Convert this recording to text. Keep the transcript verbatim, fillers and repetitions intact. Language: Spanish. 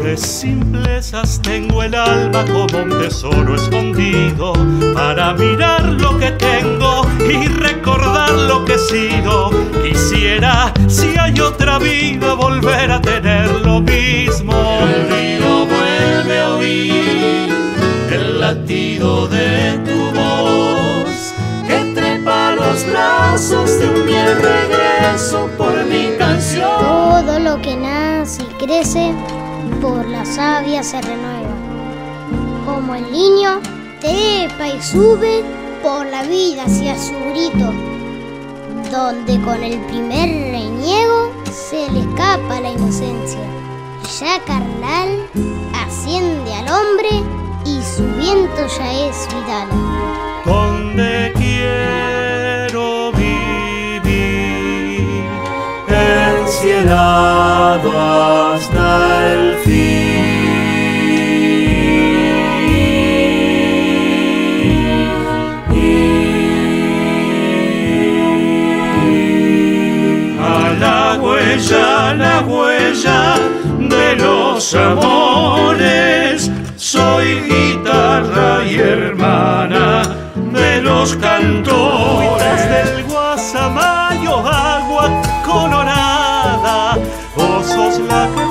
de simplezas tengo el alma como un tesoro escondido, para mirar lo que tengo y recordar lo que he sido. Quisiera, si hay otra vida, volver a tener lo mismo. El río vuelve a oír el latido de tu voz, que trepa los brazos de un miel regreso por mi canción. Todo lo que nace y crece por la savia se renueva, como el niño trepa y sube por la vida hacia su grito, donde con el primer reniego se le escapa la inocencia. Ya carnal asciende al hombre y su viento ya es vital. Donde quiero vivir, encielado hasta el fin. A la huella, la huella de los amores, soy guitarra y hermana de los cantores. Del Guasamayo, agua colorada, vos sos la